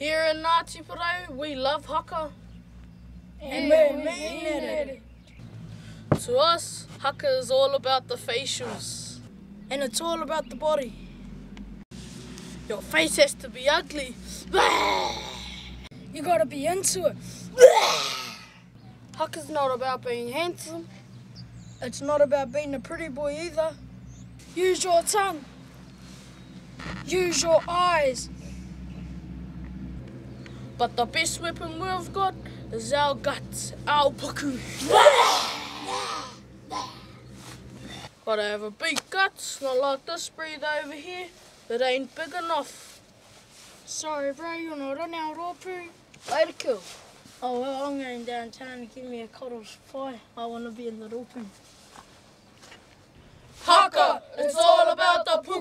Here in Nati Awards, we love Haka. And we mean it. To us, Haka is all about the facials. And it's all about the body. Your face has to be ugly. You gotta be into it. Haka's not about being handsome. It's not about being a pretty boy either. Use your tongue. Use your eyes. But the best weapon we've got is our guts, our Puku. Gotta have a big guts, not like this breed over here. It ain't big enough. Sorry bro, you're not on our rōpū. Way to kill. Oh well, I'm going downtown to get me a Koros pie. I want to be in the rōpū. Haka, it's all about the Puku.